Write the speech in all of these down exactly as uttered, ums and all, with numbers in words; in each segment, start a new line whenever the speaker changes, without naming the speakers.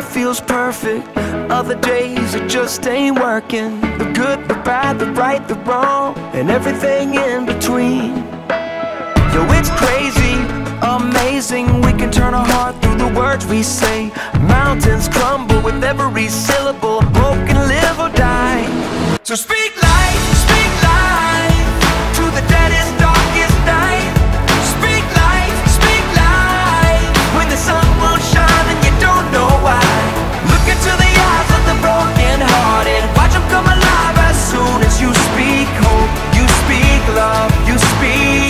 life feels perfect. Other days it just ain't working. The good, the bad, the right, the wrong, and everything in between. Yo, it's crazy, amazing. We can turn our heart through the words we say. Mountains crumble with every syllable. Both can live or die. So speak life, speak life to the deadest, darkest night. Speak life, speak life when the sun won't shine and you don't know why. Look into the eyes of the broken hearted. Watch them come alive as soon as you speak hope. You speak love, you speak.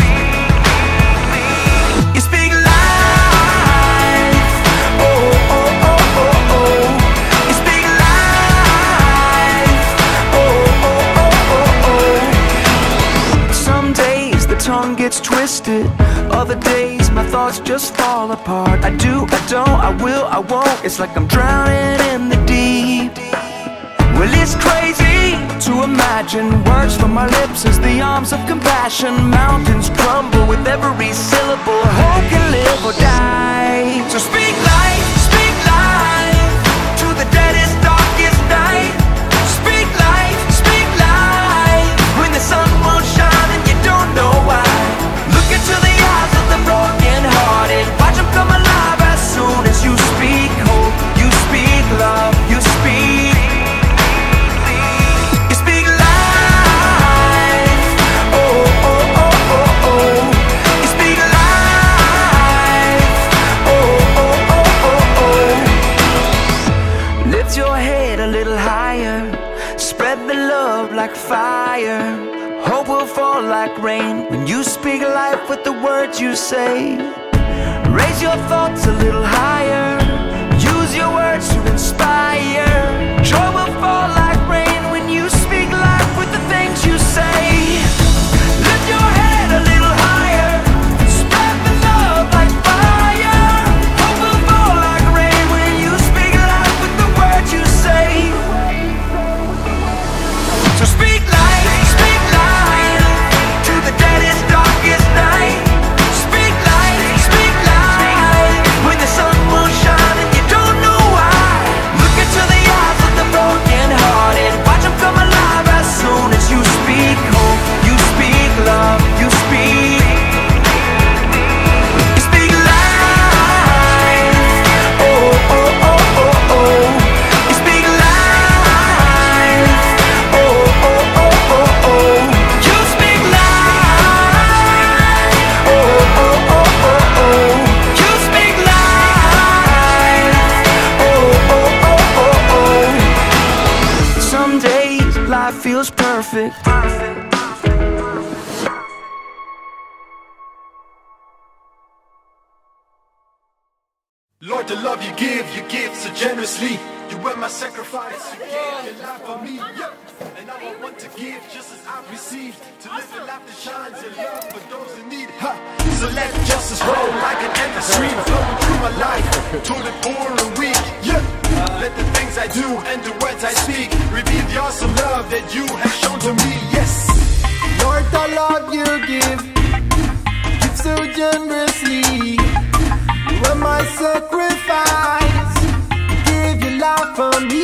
You speak life. Oh, oh, oh, oh, oh. You speak life. Oh, oh, oh, oh, oh. Some days the tongue gets twisted. Other days my thoughts just fall apart. I do, I don't, I will, I won't. It's like I'm drowning in the deep. Well, it's crazy to imagine words from my lips as the arms of compassion. Mountains crumble with every syllable. Hope can live or die. So speak life, speak life to the deadest, darkest night. Speak life, speak life when the sun won't shine and you don't know why. Look into the eyes of the broken hearted. Watch them come alive as soon as you speak hope. You speak love, you speak. You speak life. Oh, oh, oh, oh, oh. You speak life. Oh, oh, oh, oh, oh. Lift your head a little higher. Spread the love like fire. Hope will fall like rain when you speak life with the words you say. Raise your thoughts a little higher. Use your words to inspire. Joy will fall like rain when you speak life with the things you say. Lift your head a little higher. Spread the love like fire. Hope will fall like rain when you speak life with the words you say. So speak life, speak life to the deadest, darkest night. Speak life, speak life when the sun won't shine and you don't know why. Look into the eyes of the broken hearted. Watch them come alive as soon as you speak hope. You speak love, you speak. You speak life. Oh, oh, oh, oh, oh. You speak life. Oh, oh, oh, oh, oh. You speak life. Oh, oh, oh, oh, oh. You speak life. Oh, oh, oh, oh, oh. Some days life feels perfect.
Lord, the love you give, you give so generously. You were my sacrifice, you gave your life for me, yeah. And now I want to give just as I've received. To live a life that shines in love for those in need, ha. So let justice roll like an endless stream flowing through my life, to the poor and weak, yeah. Let the things I do and the words I speak reveal the awesome love that you have shown to me, yes.
Lord, the love you give, give so generously. You are my sacrifice. You gave your life for me.